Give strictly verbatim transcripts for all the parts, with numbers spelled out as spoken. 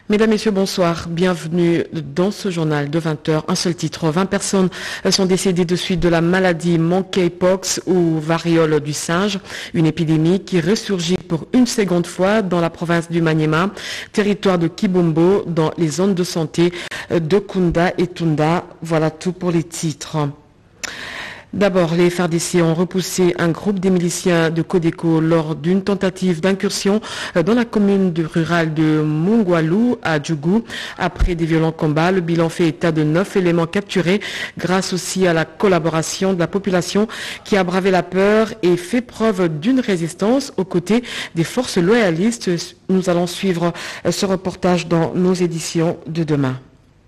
Mesdames, Messieurs, bonsoir. Bienvenue dans ce journal de vingt heures. Un seul titre. vingt personnes sont décédées de suite de la maladie monkeypox ou variole du singe, une épidémie qui ressurgit pour une seconde fois dans la province du Maniema, territoire de Kibombo, dans les zones de santé de Kunda et Tunda. Voilà tout pour les titres. D'abord, les F A R D C ont repoussé un groupe des miliciens de Codeco lors d'une tentative d'incursion dans la commune rurale de Mungwalu à Djougou. Après des violents combats, le bilan fait état de neuf éléments capturés grâce aussi à la collaboration de la population qui a bravé la peur et fait preuve d'une résistance aux côtés des forces loyalistes. Nous allons suivre ce reportage dans nos éditions de demain.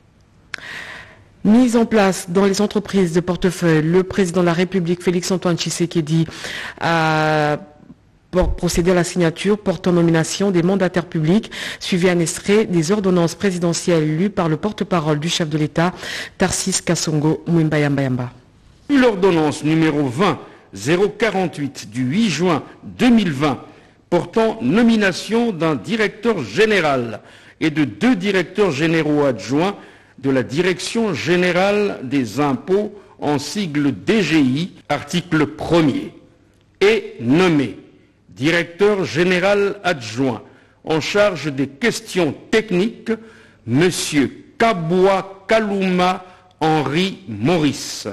Mise en place dans les entreprises de portefeuille, le président de la République, Félix-Antoine Tshisekedi, a procédé à la signature portant nomination des mandataires publics, suivi un extrait des ordonnances présidentielles lues par le porte-parole du chef de l'État, Tarcisse Kasongo Mwimbayambayamba. L'ordonnance numéro vingt zéro quarante-huit du huit juin deux mille vingt portant nomination d'un directeur général et de deux directeurs généraux adjoints de la Direction générale des impôts en sigle D G I, article premier, est nommé directeur général adjoint en charge des questions techniques, M. Kaboua Kalouma Henri Maurice.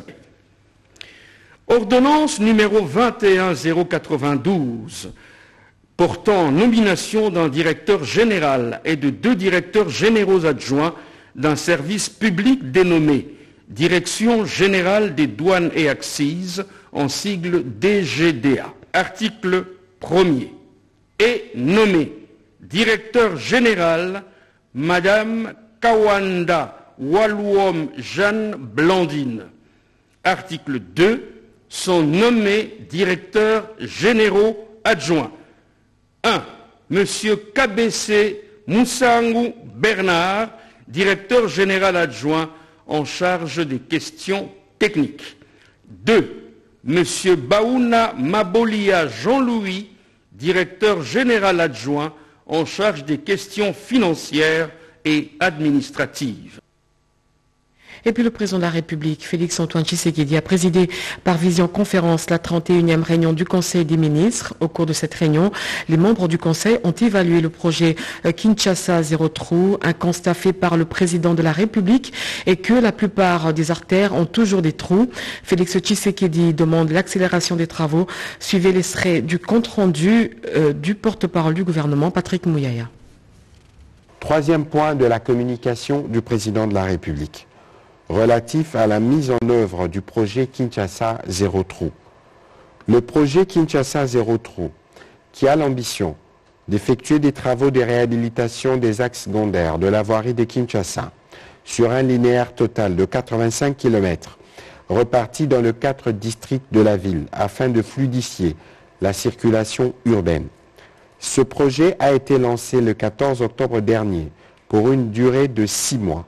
Ordonnance numéro vingt et un zéro quatre-vingt-douze portant nomination d'un directeur général et de deux directeurs généraux adjoints d'un service public dénommé Direction générale des douanes et accises en sigle D G D A. Article premier. Est nommé directeur général Madame Kawanda Walouom Jeanne Blandine. Article deux. Sont nommés directeurs généraux adjoints. un. Monsieur K B C Moussangu Bernard, directeur général adjoint en charge des questions techniques. deux. Monsieur Baouna Mabolia Jean-Louis, directeur général adjoint en charge des questions financières et administratives. Et puis le président de la République, Félix-Antoine Tshisekedi, a présidé par visioconférence la trente et unième réunion du Conseil des ministres. Au cours de cette réunion, les membres du Conseil ont évalué le projet Kinshasa Zéro Trou, un constat fait par le président de la République et que la plupart des artères ont toujours des trous. Félix Tshisekedi demande l'accélération des travaux. Suivez l'extrait du compte-rendu euh, du porte-parole du gouvernement, Patrick Mouyaya. Troisième point de la communication du président de la République, relatif à la mise en œuvre du projet Kinshasa Zéro Trou. Le projet Kinshasa Zéro Trou, qui a l'ambition d'effectuer des travaux de réhabilitation des axes secondaires de la voirie de Kinshasa sur un linéaire total de quatre-vingt-cinq kilomètres, reparti dans les quatre districts de la ville afin de fluidifier la circulation urbaine. Ce projet a été lancé le quatorze octobre dernier pour une durée de six mois.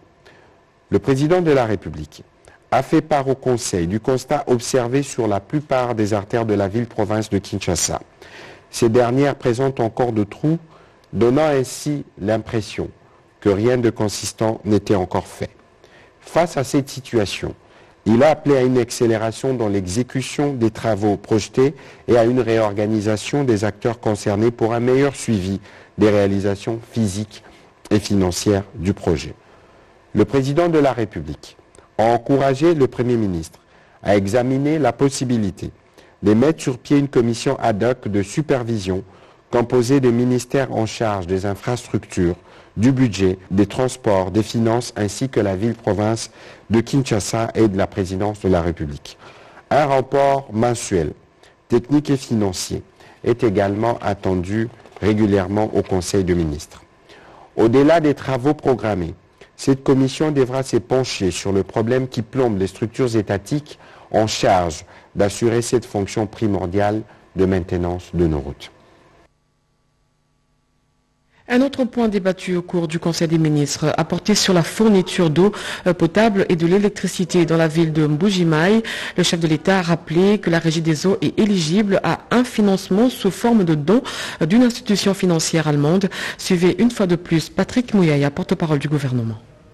Le président de la République a fait part au Conseil du constat observé sur la plupart des artères de la ville-province de Kinshasa. Ces dernières présentent encore de trous, donnant ainsi l'impression que rien de consistant n'était encore fait. Face à cette situation, il a appelé à une accélération dans l'exécution des travaux projetés et à une réorganisation des acteurs concernés pour un meilleur suivi des réalisations physiques et financières du projet. Le président de la République a encouragé le Premier ministre à examiner la possibilité de mettre sur pied une commission ad hoc de supervision composée de ministères en charge des infrastructures, du budget, des transports, des finances ainsi que la ville-province de Kinshasa et de la présidence de la République. Un rapport mensuel, technique et financier, est également attendu régulièrement au Conseil des ministres. Au-delà des travaux programmés, cette commission devra se pencher sur le problème qui plombe les structures étatiques en charge d'assurer cette fonction primordiale de maintenance de nos routes. Un autre point débattu au cours du Conseil des ministres a porté sur la fourniture d'eau potable et de l'électricité dans la ville de Mbuji-Mayi. Le chef de l'État a rappelé que la Régie des eaux est éligible à un financement sous forme de don d'une institution financière allemande. Suivez une fois de plus Patrick Mouyaya, porte-parole du gouvernement.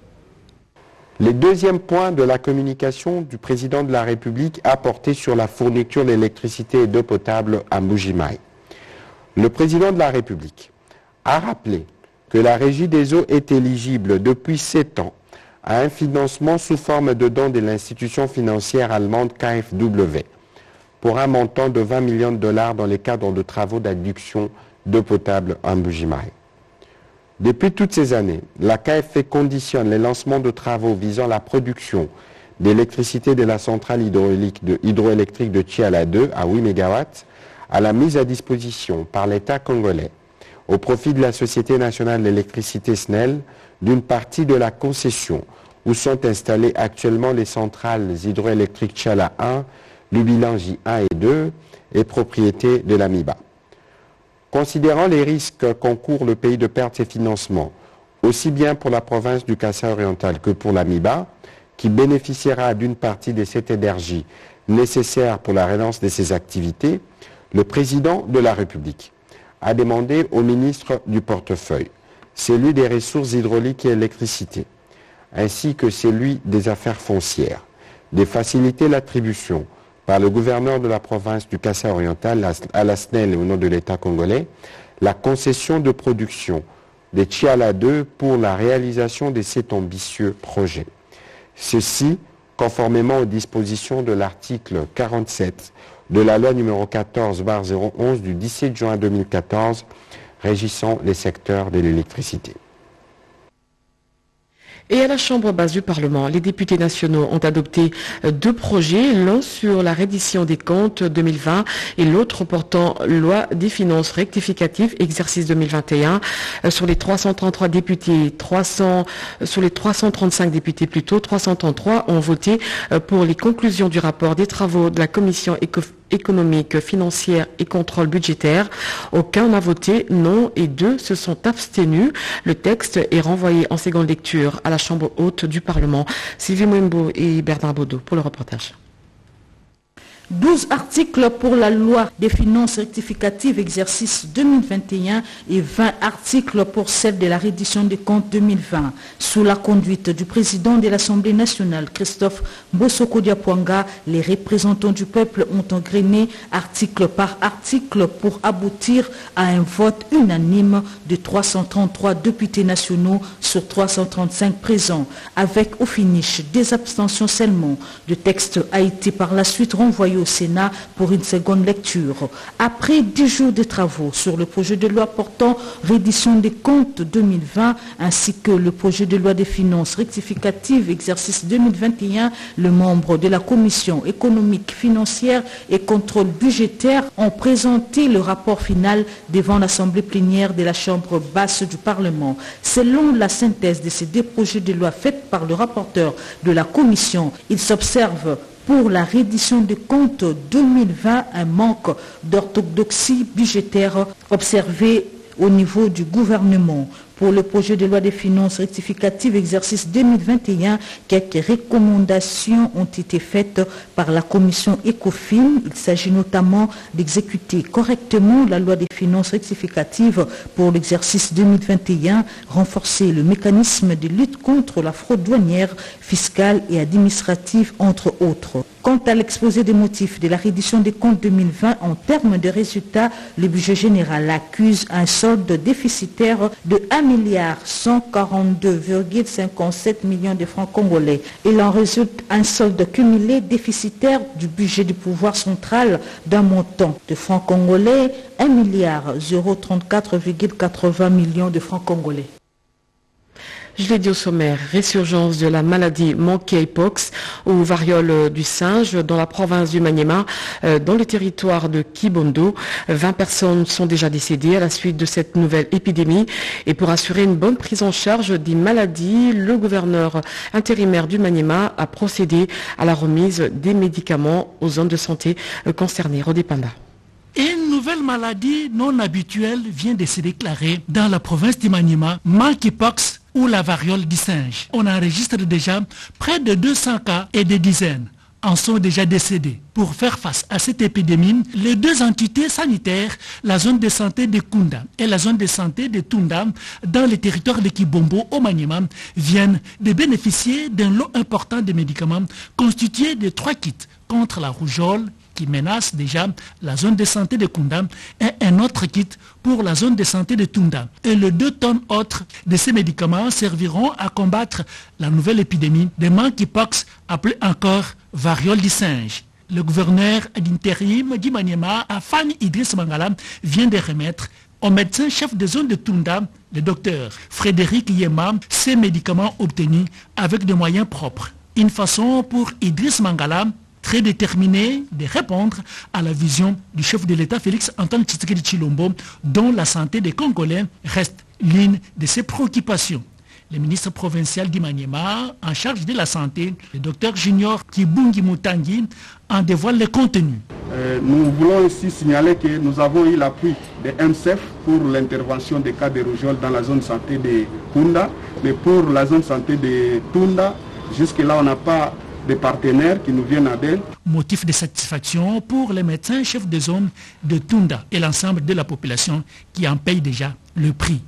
Le deuxième point de la communication du président de la République a porté sur la fourniture d'électricité et d'eau potable à Mbuji-Mayi. Le président de la République a rappelé que la Régie des eaux est éligible depuis sept ans à un financement sous forme de don de l'institution financière allemande K F W pour un montant de vingt millions de dollars dans le cadre de travaux d'adduction d'eau potable à Mbuji-Mayi. Depuis toutes ces années, la K F W conditionne les lancements de travaux visant la production d'électricité de la centrale hydroélectrique de Tchiala deux à huit mégawatts à la mise à disposition par l'État congolais au profit de la Société nationale d'électricité S N E L d'une partie de la concession où sont installées actuellement les centrales hydroélectriques Tchiala un, Lubilangi un et deux et propriété de la M I B A. Considérant les risques qu'encourt le pays de perdre ses financements, aussi bien pour la province du Kasaï oriental que pour la M I B A, qui bénéficiera d'une partie de cette énergie nécessaire pour la relance de ses activités, le président de la République a demandé au ministre du portefeuille, celui des ressources hydrauliques et électricité, ainsi que celui des affaires foncières, de faciliter l'attribution par le gouverneur de la province du Kasaï oriental à la S N E L et au nom de l'État congolais, la concession de production de Tchiala deux pour la réalisation de cet ambitieux projet. Ceci, conformément aux dispositions de l'article quarante-sept de la loi numéro quatorze barre zéro onze du dix-sept juin deux mille quatorze régissant les secteurs de l'électricité. Et à la Chambre basse du Parlement, les députés nationaux ont adopté deux projets, l'un sur la reddition des comptes deux mille vingt et l'autre portant loi des finances rectificatives exercice deux mille vingt et un. Sur les trois cent trente-trois députés, trois cents, sur les trois cent trente-cinq députés plutôt, trois cent trente-trois ont voté pour les conclusions du rapport des travaux de la Commission éco économique, financière et contrôle budgétaire. Aucun n'a voté non et deux se sont abstenus. Le texte est renvoyé en seconde lecture à la Chambre haute du Parlement. Sylvie Mwembo et Bernard Baudot pour le reportage. douze articles pour la loi des finances rectificatives exercice deux mille vingt et un et vingt articles pour celle de la reddition des comptes deux mille vingt. Sous la conduite du président de l'Assemblée nationale, Christophe Mbosoko-Diapwanga, les représentants du peuple ont engrainé article par article pour aboutir à un vote unanime de trois cent trente-trois députés nationaux sur trois cent trente-cinq présents, avec au finish des abstentions seulement. Le texte a été par la suite renvoyé au Sénat pour une seconde lecture. Après dix jours de travaux sur le projet de loi portant reddition des comptes deux mille vingt ainsi que le projet de loi des finances rectificatives exercice deux mille vingt et un, le membre de la Commission économique, financière et contrôle budgétaire ont présenté le rapport final devant l'Assemblée plénière de la Chambre basse du Parlement. Selon la synthèse de ces deux projets de loi faite par le rapporteur de la Commission, il s'observe pour la reddition des comptes deux mille vingt, un manque d'orthodoxie budgétaire observé au niveau du gouvernement. Pour le projet de loi des finances rectificatives exercice deux mille vingt et un, quelques recommandations ont été faites par la commission ECOFIN. Il s'agit notamment d'exécuter correctement la loi des finances rectificatives pour l'exercice deux mille vingt et un, renforcer le mécanisme de lutte contre la fraude douanière, fiscale et administrative, entre autres. Quant à l'exposé des motifs de la reddition des comptes deux mille vingt, en termes de résultats, le budget général accuse un solde déficitaire de un milliard cent quarante-deux virgule cinquante-sept millions de francs congolais. Il en résulte un solde cumulé déficitaire du budget du pouvoir central d'un montant de francs congolais un milliard trente-quatre virgule quatre-vingts millions de francs congolais. Je l'ai dit au sommaire, résurgence de la maladie monkeypox ou variole du singe dans la province du Maniema, euh, dans le territoire de Kibondo. vingt personnes sont déjà décédées à la suite de cette nouvelle épidémie. Et pour assurer une bonne prise en charge des maladies, le gouverneur intérimaire du Maniema a procédé à la remise des médicaments aux zones de santé concernées. Rodé Panda. Une nouvelle nouvelle maladie non habituelle vient de se déclarer dans la province du Maniema, monkeypox ou la variole du singe. On enregistre déjà près de deux cents cas et des dizaines en sont déjà décédés. Pour faire face à cette épidémie, les deux entités sanitaires, la zone de santé de Kunda et la zone de santé de Tunda, dans le territoire de Kibombo au Maniema, viennent de bénéficier d'un lot important de médicaments constitués de trois kits contre la rougeole qui menace déjà la zone de santé de Kunda et un autre kit pour la zone de santé de Tunda. Et les deux tonnes autres de ces médicaments serviront à combattre la nouvelle épidémie de monkeypox appelée encore variole du singe. Le gouverneur d'intérim du Maniema, Afani Idriss Mangala, vient de remettre au médecin-chef de zone de Tunda, le docteur Frédéric Yema, ces médicaments obtenus avec des moyens propres. Une façon pour Idriss Mangala très déterminé de répondre à la vision du chef de l'État Félix Antoine Tshisekedi Tshilombo, dont la santé des Congolais reste l'une de ses préoccupations. Le ministre provincial du Maniema, en charge de la santé, le docteur Junior Kibungi Mutangi, en dévoile le contenu. Euh, nous voulons aussi signaler que nous avons eu l'appui de M S F pour l'intervention des cas de rougeole dans la zone santé de Kunda, mais pour la zone santé de Tunda, jusque-là on n'a pas des partenaires qui nous viennent à d'aide. Motif de satisfaction pour les médecins chefs de zone de Tunda et l'ensemble de la population qui en paye déjà le prix.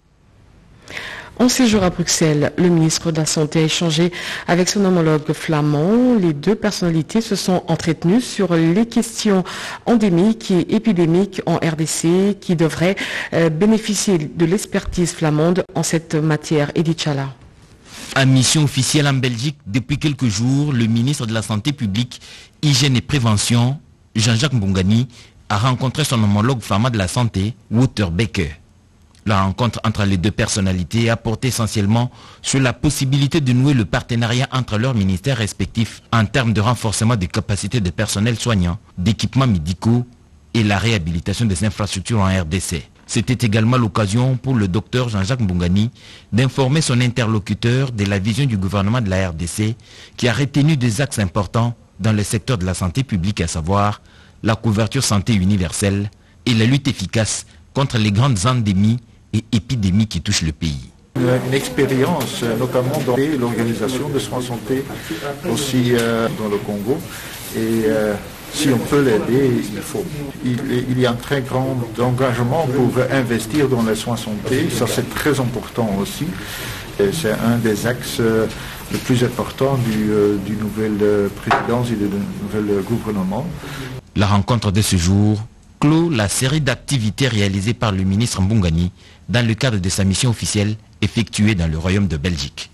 En séjour à Bruxelles, le ministre de la Santé a échangé avec son homologue flamand. Les deux personnalités se sont entretenues sur les questions endémiques et épidémiques en R D C qui devraient euh, bénéficier de l'expertise flamande en cette matière. Edith Chala. À mission officielle en Belgique, depuis quelques jours, le ministre de la Santé publique, Hygiène et Prévention, Jean-Jacques Mbongani, a rencontré son homologue flamand de la santé, Wouter Becker. La rencontre entre les deux personnalités a porté essentiellement sur la possibilité de nouer le partenariat entre leurs ministères respectifs en termes de renforcement des capacités de personnel soignant, d'équipements médicaux et la réhabilitation des infrastructures en R D C. C'était également l'occasion pour le docteur Jean-Jacques Mbongani d'informer son interlocuteur de la vision du gouvernement de la R D C qui a retenu des axes importants dans le secteur de la santé publique, à savoir la couverture santé universelle et la lutte efficace contre les grandes endémies et épidémies qui touchent le pays. Une expérience notamment dans l'organisation de soins santé aussi euh, dans le Congo et euh, si on peut l'aider, il faut. Il, il y a un très grand engagement pour investir dans les soins santé, ça c'est très important aussi. Et c'est un des axes euh, les plus importants du, euh, du nouvel présidence et du nouvel gouvernement. La rencontre de ce jour clôt la série d'activités réalisées par le ministre Mbongani dans le cadre de sa mission officielle effectuée dans le Royaume de Belgique.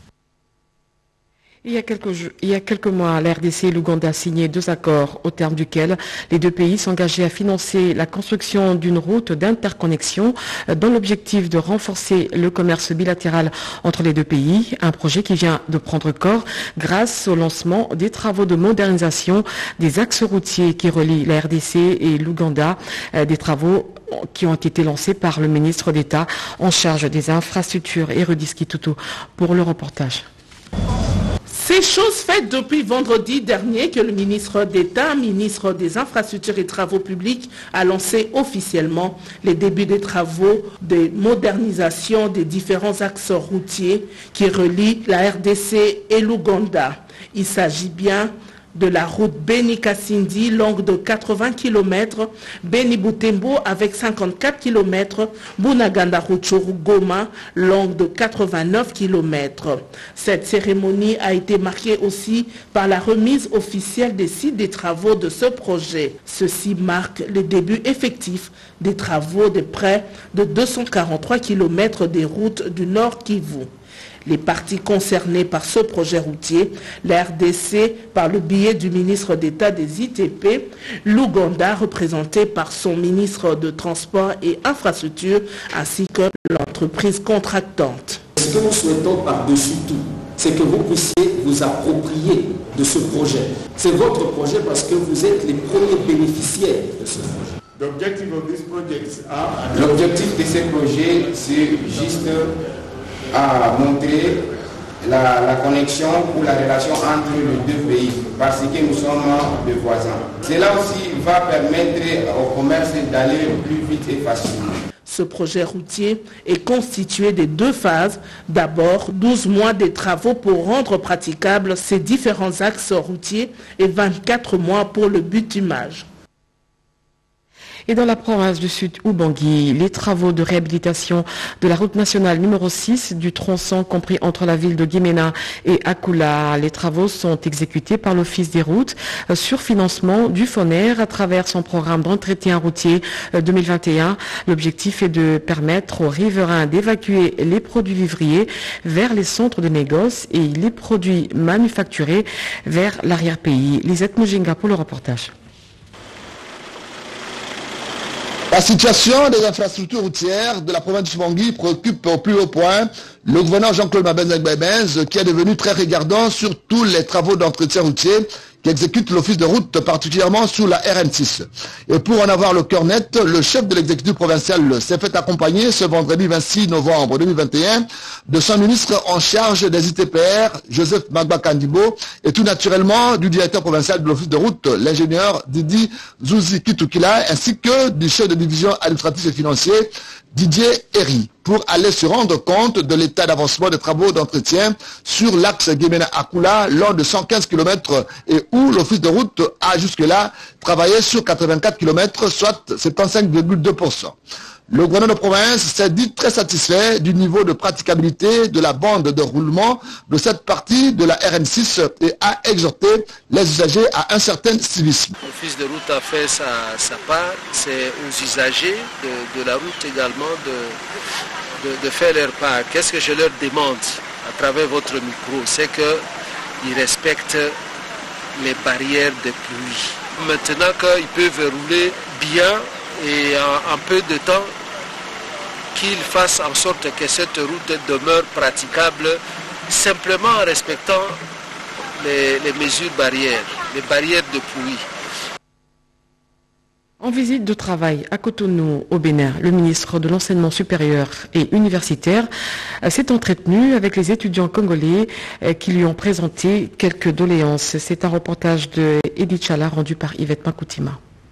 Il y a quelques, il y a quelques mois, la R D C et l'Ouganda a signé deux accords au terme duquel les deux pays s'engageaient à financer la construction d'une route d'interconnexion dans l'objectif de renforcer le commerce bilatéral entre les deux pays, un projet qui vient de prendre corps grâce au lancement des travaux de modernisation des axes routiers qui relient la R D C et l'Ouganda, des travaux qui ont été lancés par le ministre d'État en charge des infrastructures, Érudis Kitutu, pour le reportage. C'est chose faite depuis vendredi dernier que le ministre d'État, ministre des Infrastructures et Travaux publics, a lancé officiellement les débuts des travaux de modernisation des différents axes routiers qui relient la R D C et l'Ouganda. Il s'agit bien de la route Beni-Kasindi, longue de quatre-vingts kilomètres, Beni-Butembo avec cinquante-quatre kilomètres, Bunaganda-Rutshuru-Goma, longue de quatre-vingt-neuf kilomètres. Cette cérémonie a été marquée aussi par la remise officielle des sites des travaux de ce projet. Ceci marque le début effectif des travaux de près de deux cent quarante-trois kilomètres des routes du Nord Kivu. Les parties concernées par ce projet routier, la R D C par le biais du ministre d'État des I T P, l'Ouganda représenté par son ministre de Transport et Infrastructure, ainsi que l'entreprise contractante. Ce que nous souhaitons par-dessus tout, c'est que vous puissiez vous approprier de ce projet. C'est votre projet parce que vous êtes les premiers bénéficiaires de ce projet. L'objectif de ces projets, c'est juste à montrer la, la connexion ou la relation entre les deux pays parce que nous sommes des voisins. Cela aussi va permettre au commerce d'aller plus vite et facilement. Ce projet routier est constitué de deux phases. D'abord, douze mois de travaux pour rendre praticables ces différents axes routiers et vingt-quatre mois pour le bitumage. Et dans la province du Sud Ubangui, les travaux de réhabilitation de la route nationale numéro six du tronçon compris entre la ville de Guémena et Akula. Les travaux sont exécutés par l'Office des routes sur financement du FONER à travers son programme d'entretien routier deux mille vingt et un. L'objectif est de permettre aux riverains d'évacuer les produits vivriers vers les centres de négoce et les produits manufacturés vers l'arrière-pays. Lisette Mujinga pour le reportage. La situation des infrastructures routières de la province du Ubangui préoccupe au plus haut point le gouverneur Jean-Claude Mabenz qui est devenu très regardant sur tous les travaux d'entretien routier qu'exécute l'office de route, particulièrement sous la R N six. Et pour en avoir le cœur net, le chef de l'exécutif provincial s'est fait accompagner ce vendredi vingt-six novembre deux mille vingt et un de son ministre en charge des I T P R, Joseph Magba Kandibo, et tout naturellement du directeur provincial de l'office de route, l'ingénieur Didi Zouzi Kitukila, ainsi que du chef de division administrative et financier, Didier Herry, pour aller se rendre compte de l'état d'avancement des travaux d'entretien sur l'axe Guémena-Akula lors de cent quinze kilomètres et où l'office de route a jusque-là travaillé sur quatre-vingt-quatre kilomètres, soit soixante-quinze virgule deux pour cent. Le gouverneur de province s'est dit très satisfait du niveau de praticabilité de la bande de roulement de cette partie de la R N six et a exhorté les usagers à un certain civisme. L'office de route a fait sa, sa part, c'est aux usagers de, de la route également de, de, de faire leur part. Qu'est-ce que je leur demande à travers votre micro? C'est qu'ils respectent les barrières de pluie. Maintenant qu'ils peuvent rouler bien, et en, en peu de temps, qu'ils fassent en sorte que cette route demeure praticable simplement en respectant les, les mesures barrières, les barrières de pluie. En visite de travail à Cotonou, au Bénin, le ministre de l'Enseignement supérieur et universitaire s'est entretenu avec les étudiants congolais qui lui ont présenté quelques doléances. C'est un reportage de Edith Chala rendu par Yvette Makoutima.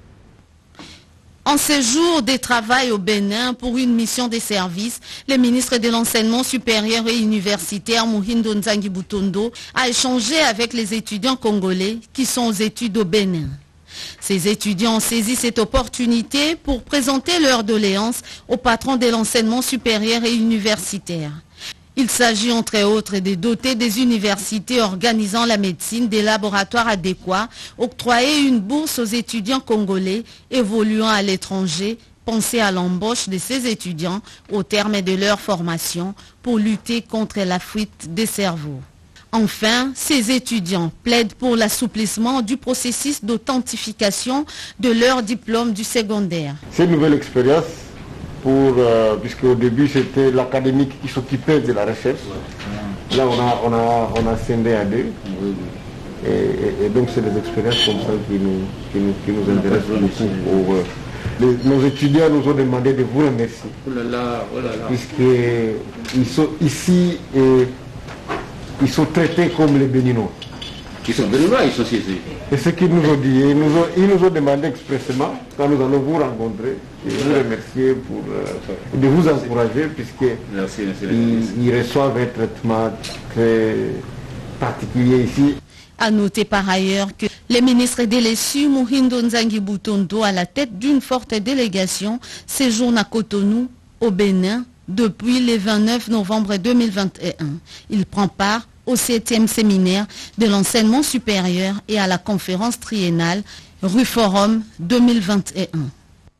En séjour de travail au Bénin pour une mission de service, le ministre de l'Enseignement supérieur et universitaire Muhindo Nzangi Butondo a échangé avec les étudiants congolais qui sont aux études au Bénin. Ces étudiants ont saisi cette opportunité pour présenter leurs doléances au patron de l'enseignement supérieur et universitaire. Il s'agit entre autres de doter des universités organisant la médecine des laboratoires adéquats, octroyer une bourse aux étudiants congolais évoluant à l'étranger, penser à l'embauche de ces étudiants au terme de leur formation pour lutter contre la fuite des cerveaux. Enfin, ces étudiants plaident pour l'assouplissement du processus d'authentification de leur diplôme du secondaire. C'est une nouvelle expérience. Pour, euh, puisque au début c'était l'académique qui s'occupait de la recherche. Là on a, on a, on a scindé à deux. Et, et, et donc c'est des expériences comme ça qui nous, qui nous, qui nous intéressent beaucoup. Pour, euh, les, nos étudiants nous ont demandé de vous remercier. Oh là là, oh là là. Puisqu'ils sont ici et ils sont traités comme les Béninois. Ils sont béninois, ils sont ici. Et ce qu'ils nous ont dit, ils nous ont, ils nous ont demandé expressément, quand nous allons vous rencontrer, de vous remercier, pour, euh, de vous encourager, puisqu'ils ils reçoivent un traitement très particulier ici. À noter par ailleurs que le ministre de l'E S U, Muhindo Nzangi Butondo, à la tête d'une forte délégation, séjourne à Cotonou, au Bénin, depuis le vingt-neuf novembre deux mille vingt et un. Il prend part au septième séminaire de l'enseignement supérieur et à la conférence triennale Rue Forum deux mille vingt et un.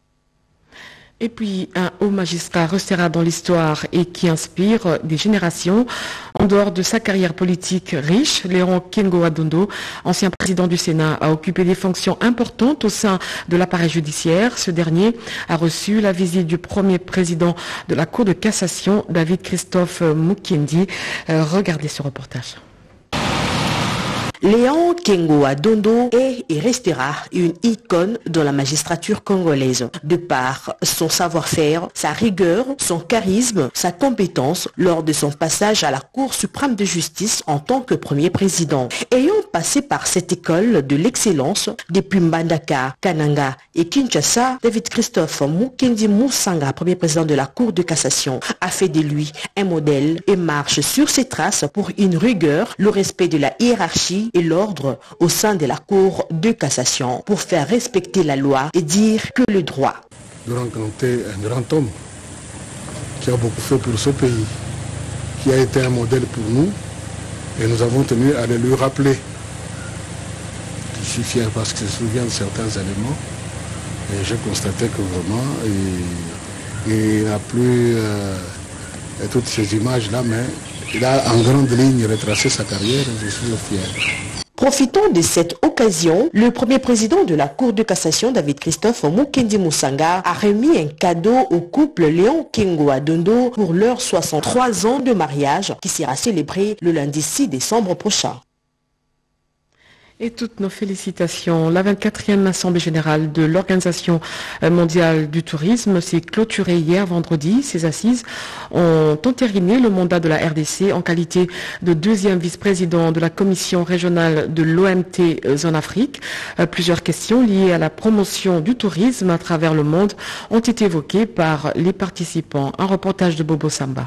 Et puis, un haut magistrat restera dans l'histoire et qui inspire des générations. En dehors de sa carrière politique riche, Léon Kengo Adondo, ancien président du Sénat, a occupé des fonctions importantes au sein de l'appareil judiciaire. Ce dernier a reçu la visite du premier président de la Cour de cassation, David Christophe Mukendi. Euh, regardez ce reportage. Léon Kengoa Dondo est et restera une icône dans la magistrature congolaise. De par son savoir-faire, sa rigueur, son charisme, sa compétence lors de son passage à la Cour suprême de justice en tant que premier président. Ayant passé par cette école de l'excellence depuis Mbandaka, Kananga et Kinshasa, David Christophe Mukendi Musanga, premier président de la Cour de cassation, a fait de lui un modèle et marche sur ses traces pour une rigueur, le respect de la hiérarchie et l'ordre au sein de la Cour de cassation pour faire respecter la loi et dire que le droit. De rencontrer un grand homme qui a beaucoup fait pour ce pays, qui a été un modèle pour nous et nous avons tenu à le lui rappeler. Je suis fier parce que je me souviens de certains éléments et j'ai constaté que vraiment il, il n'a plus euh, toutes ces images-là, mais il a en grande ligne retracé sa carrière et je suis fier. Profitant de cette occasion, le premier président de la Cour de cassation, David Christophe Mukendi Musanga, a remis un cadeau au couple Léon Kengoa Dondo pour leurs soixante-trois ans de mariage qui sera célébré le lundi six décembre prochain. Et toutes nos félicitations. La vingt-quatrième Assemblée générale de l'Organisation mondiale du tourisme s'est clôturée hier vendredi. Ces assises ont entériné le mandat de la R D C en qualité de deuxième vice-président de la commission régionale de l'O M T Zone Afrique. Plusieurs questions liées à la promotion du tourisme à travers le monde ont été évoquées par les participants. Un reportage de Bobo Samba.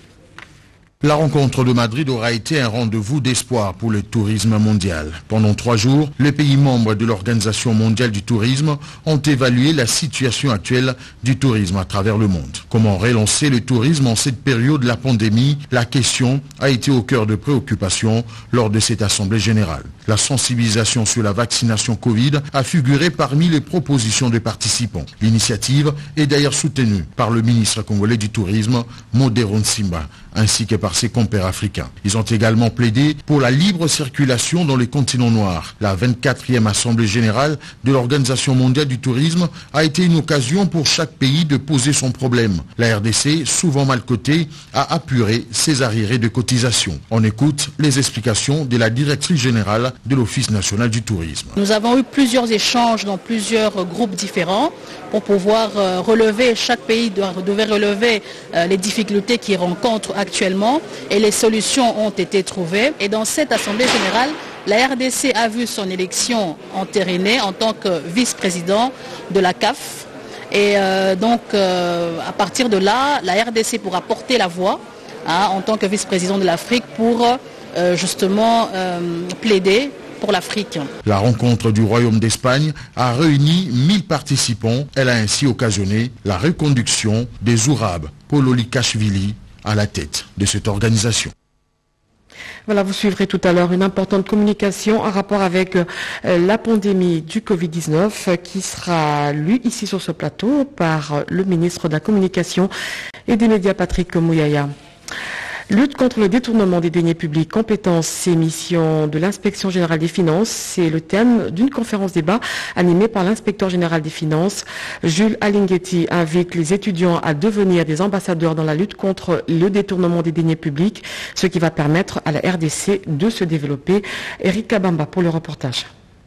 La rencontre de Madrid aura été un rendez-vous d'espoir pour le tourisme mondial. Pendant trois jours, les pays membres de l'Organisation mondiale du tourisme ont évalué la situation actuelle du tourisme à travers le monde. Comment relancer le tourisme en cette période de la pandémie? La question a été au cœur de préoccupations lors de cette Assemblée générale. La sensibilisation sur la vaccination Covid a figuré parmi les propositions des participants. L'initiative est d'ailleurs soutenue par le ministre congolais du Tourisme, Modéron Simba, ainsi que par ses compères africains. Ils ont également plaidé pour la libre circulation dans les continents noirs. La vingt-quatrième Assemblée générale de l'Organisation mondiale du tourisme a été une occasion pour chaque pays de poser son problème. La R D C, souvent mal cotée, a apuré ses arriérés de cotisation. On écoute les explications de la directrice générale de l'Office national du tourisme. Nous avons eu plusieurs échanges dans plusieurs groupes différents pour pouvoir euh, relever, chaque pays doit, devait relever euh, les difficultés qu'il rencontre actuellement et les solutions ont été trouvées. Et dans cette Assemblée générale, la R D C a vu son élection entérinée en tant que vice-président de la C A F. Et euh, donc, euh, à partir de là, la R D C pourra porter la voix hein, en tant que vice-président de l'Afrique pour euh, justement euh, plaider pour l'Afrique. La rencontre du Royaume d'Espagne a réuni mille participants. Elle a ainsi occasionné la reconduction des Zourab Pololikashvili à la tête de cette organisation. Voilà, vous suivrez tout à l'heure une importante communication en rapport avec euh, la pandémie du Covid dix-neuf euh, qui sera lue ici sur ce plateau par euh, le ministre de la Communication et des Médias, Patrick Mouyaya. Lutte contre le détournement des deniers publics, compétences et missions de l'inspection générale des finances, c'est le thème d'une conférence débat animée par l'inspecteur général des finances. Jules Alinghetti invite les étudiants à devenir des ambassadeurs dans la lutte contre le détournement des deniers publics, ce qui va permettre à la R D C de se développer. Eric Kabamba pour le reportage.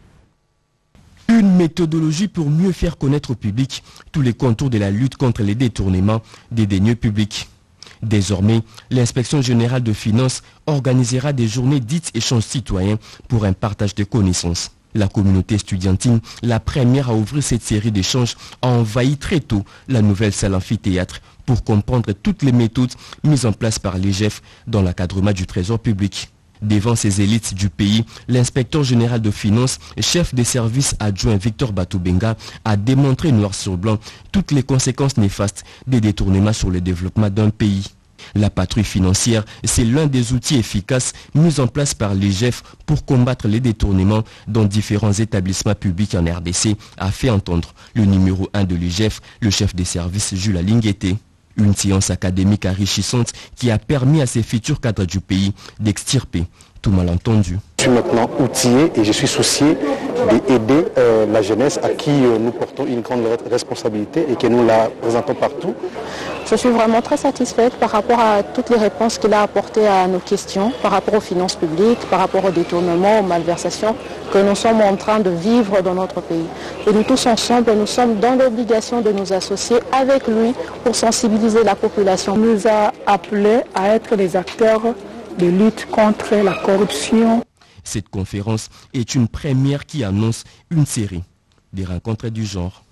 Une méthodologie pour mieux faire connaître au public tous les contours de la lutte contre les détournements des deniers publics. Désormais, l'inspection générale de finances organisera des journées dites échanges citoyens pour un partage de connaissances. La communauté estudiantine, la première à ouvrir cette série d'échanges, a envahi très tôt la nouvelle salle amphithéâtre pour comprendre toutes les méthodes mises en place par l'I G F dans l'encadrement du trésor public. Devant ces élites du pays, l'inspecteur général de finances, chef des services adjoint Victor Batoubenga, a démontré noir sur blanc toutes les conséquences néfastes des détournements sur le développement d'un pays. La patrouille financière, c'est l'un des outils efficaces mis en place par l'I G F pour combattre les détournements dans différents établissements publics en R D C, a fait entendre le numéro un de l'I G F, le chef des services Jules Alinghetti. Une séance académique enrichissante qui a permis à ces futurs cadres du pays d'extirper tout malentendu. Je suis maintenant outillé et je suis soucié d'aider euh, la jeunesse à qui euh, nous portons une grande responsabilité et que nous la présentons partout. Je suis vraiment très satisfaite par rapport à toutes les réponses qu'il a apportées à nos questions, par rapport aux finances publiques, par rapport aux détournements, aux malversations que nous sommes en train de vivre dans notre pays. Et nous tous ensemble, nous sommes dans l'obligation de nous associer avec lui pour sensibiliser la population. Il nous a appelés à être les acteurs de lutte contre la corruption. Cette conférence est une première qui annonce une série des rencontres du genre.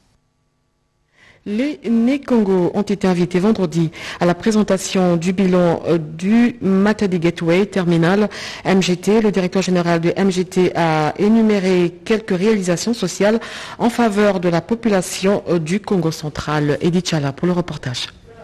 Les Né-Congo ont été invités vendredi à la présentation du bilan du Matadi Gateway Terminal M G T. Le directeur général de M G T a énuméré quelques réalisations sociales en faveur de la population du Congo central. Edith Chala pour le reportage.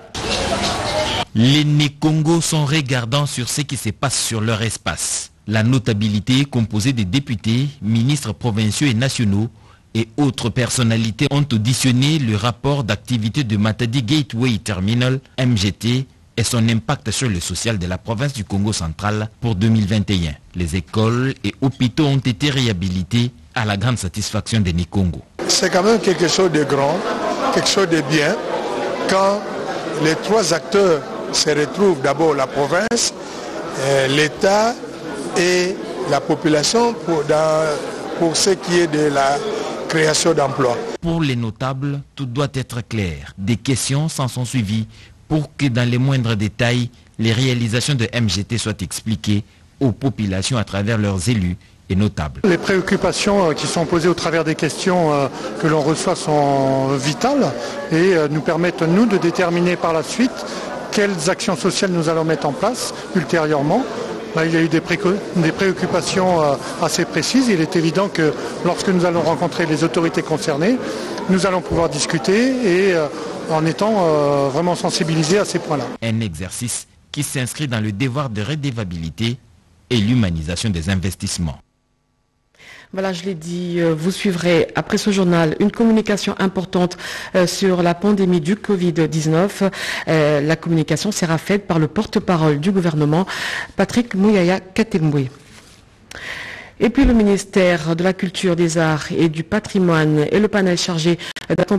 Les Né-Congo sont regardants sur ce qui se passe sur leur espace. La notabilité composée des députés, ministres provinciaux et nationaux et autres personnalités ont auditionné le rapport d'activité de Matadi Gateway Terminal M G T et son impact sur le social de la province du Congo central pour deux mille vingt et un. Les écoles et hôpitaux ont été réhabilités à la grande satisfaction des Né-Congo. C'est quand même quelque chose de grand, quelque chose de bien, quand les trois acteurs se retrouvent, d'abord la province, euh, l'État et la population pour, dans, pour ce qui est de la création d'emplois. Pour les notables, tout doit être clair. Des questions s'en sont suivies pour que dans les moindres détails, les réalisations de M G T soient expliquées aux populations à travers leurs élus et notables. Les préoccupations qui sont posées au travers des questions que l'on reçoit sont vitales et nous permettent, nous, de déterminer par la suite quelles actions sociales nous allons mettre en place ultérieurement. Il y a eu des, pré des préoccupations assez précises. Il est évident que lorsque nous allons rencontrer les autorités concernées, nous allons pouvoir discuter et en étant vraiment sensibilisés à ces points-là. Un exercice qui s'inscrit dans le devoir de redevabilité et l'humanisation des investissements. Voilà, je l'ai dit, vous suivrez après ce journal une communication importante sur la pandémie du Covid dix-neuf. La communication sera faite par le porte-parole du gouvernement, Patrick Mouyaya Katemboué. Et puis le ministère de la Culture, des Arts et du Patrimoine et le panel chargé d'accompagner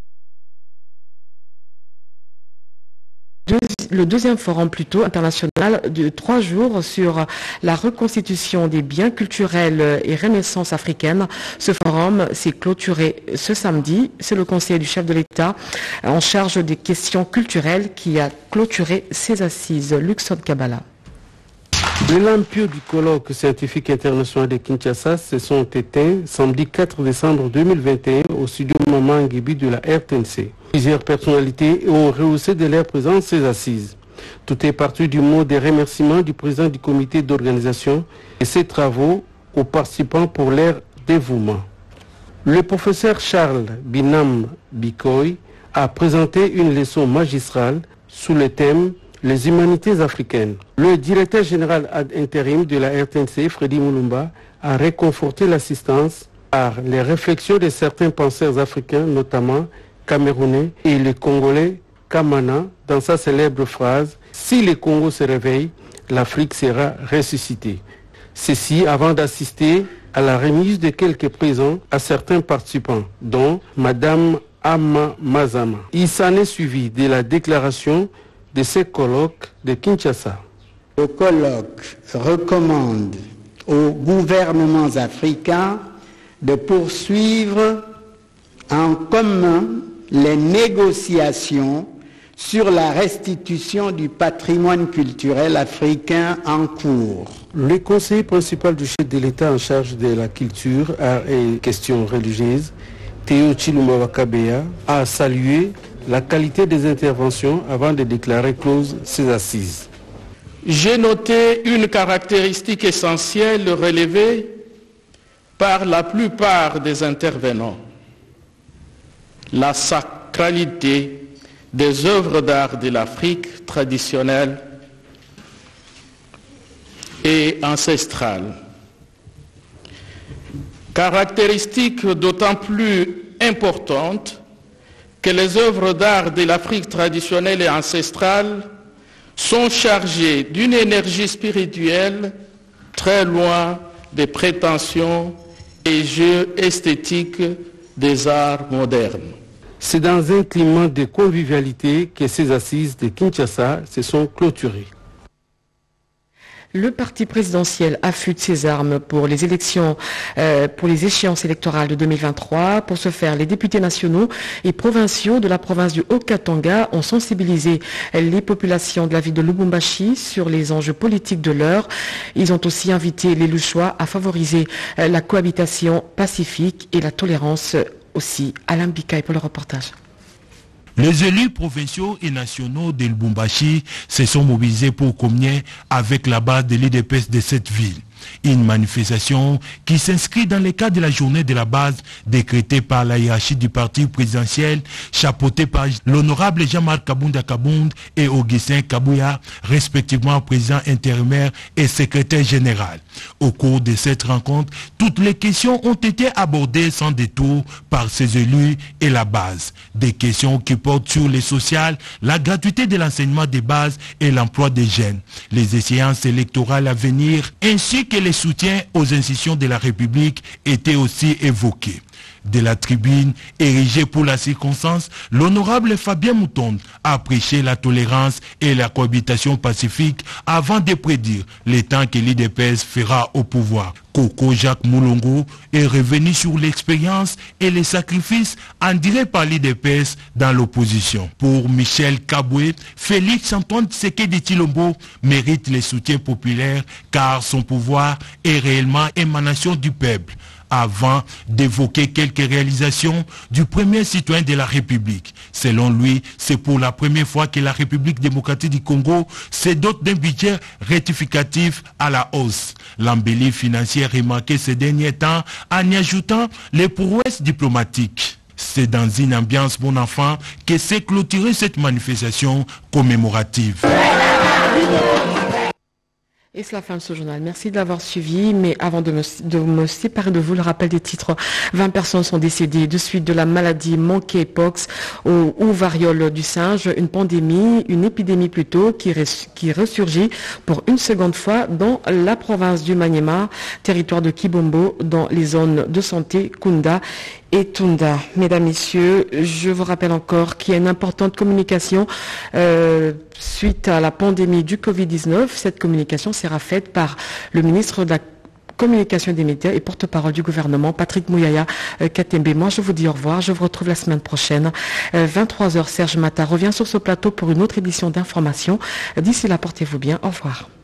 le deuxième forum plutôt international de trois jours sur la reconstitution des biens culturels et renaissance africaine. Ce forum s'est clôturé ce samedi. C'est le conseiller du chef de l'État en charge des questions culturelles qui a clôturé ses assises. Luxon Kabbalah. Les lampes pieux du colloque scientifique international de Kinshasa se sont éteints samedi quatre décembre deux mille vingt et un au studio Maman Nguibi de la R T N C. Plusieurs personnalités ont rehaussé de leur présence ces assises. Tout est parti du mot de remerciement du président du comité d'organisation et ses travaux aux participants pour leur dévouement. Le professeur Charles Binam Bikoy a présenté une leçon magistrale sous le thème les humanités africaines. Le directeur général ad intérim de la R T N C, Freddy Moulumba, a réconforté l'assistance par les réflexions de certains penseurs africains, notamment camerounais et les Congolais, Kamana, dans sa célèbre phrase « Si le Congo se réveille, l'Afrique sera ressuscitée ». Ceci avant d'assister à la remise de quelques présents à certains participants, dont Madame Amma Mazama. Il s'en est suivi de la déclaration de ce colloque de Kinshasa. Le colloque recommande aux gouvernements africains de poursuivre en commun les négociations sur la restitution du patrimoine culturel africain en cours. Le conseiller principal du chef de l'État en charge de la culture, arts et questions religieuses, Théo Chilumba Wakabeya, a salué la qualité des interventions avant de déclarer close ces assises. J'ai noté une caractéristique essentielle relevée par la plupart des intervenants, la sacralité des œuvres d'art de l'Afrique traditionnelle et ancestrale. Caractéristique d'autant plus importante que les œuvres d'art de l'Afrique traditionnelle et ancestrale sont chargées d'une énergie spirituelle très loin des prétentions et jeux esthétiques des arts modernes. C'est dans un climat de convivialité que ces assises de Kinshasa se sont clôturées. Le parti présidentiel affûte ses armes pour les élections, euh, pour les échéances électorales de deux mille vingt-trois. Pour ce faire, les députés nationaux et provinciaux de la province du Haut-Katanga ont sensibilisé les populations de la ville de Lubumbashi sur les enjeux politiques de l'heure. Ils ont aussi invité les Louchois à favoriser euh, la cohabitation pacifique et la tolérance aussi. Alain Bikaï pour le reportage. Les élus provinciaux et nationaux de Lubumbashi se sont mobilisés pour communier avec la base de l'I D P S de cette ville. Une manifestation qui s'inscrit dans le cadre de la journée de la base décrétée par la hiérarchie du parti présidentiel, chapeautée par l'honorable Jean-Marc Kabunda Kabound et Augustin Kabouya, respectivement président intérimaire et secrétaire général. Au cours de cette rencontre, toutes les questions ont été abordées sans détour par ces élus et la base. Des questions qui portent sur le social, la gratuité de l'enseignement des bases et l'emploi des jeunes, les échéances électorales à venir, ainsi que les soutiens aux institutions de la République étaient aussi évoqués. De la tribune érigée pour la circonstance, l'honorable Fabien Moutonde a prêché la tolérance et la cohabitation pacifique avant de prédire les temps que l'I D P S fera au pouvoir. Coco Jacques Moulongo est revenu sur l'expérience et les sacrifices endurés par l'I D P S dans l'opposition. Pour Michel Kaboué, Félix Antoine Tshisekedi Tshilombo mérite les soutiens populaires car son pouvoir est réellement émanation du peuple. Avant d'évoquer quelques réalisations du premier citoyen de la République. Selon lui, c'est pour la première fois que la République démocratique du Congo se dote d'un budget rectificatif à la hausse. L'embellie financière remarquée ces derniers temps en y ajoutant les prouesses diplomatiques. C'est dans une ambiance bon enfant que s'est clôturée cette manifestation commémorative. Et c'est la fin de ce journal. Merci de l'avoir suivi. Mais avant de me, de me séparer de vous, le rappel des titres. vingt personnes sont décédées de suite de la maladie monkeypox ou, ou variole du singe. Une pandémie, une épidémie plutôt, qui, res, qui ressurgit pour une seconde fois dans la province du Maniema, territoire de Kibombo, dans les zones de santé Kunda et Tunda. Mesdames, Messieurs, je vous rappelle encore qu'il y a une importante communication euh, suite à la pandémie du covid dix-neuf. Cette communication sera faite par le ministre de la Communication des médias et porte-parole du gouvernement, Patrick Mouyaya euh, Katembe. Moi, je vous dis au revoir. Je vous retrouve la semaine prochaine. Euh, vingt-trois heures, Serge Mata revient sur ce plateau pour une autre édition d'information. D'ici là, portez-vous bien. Au revoir.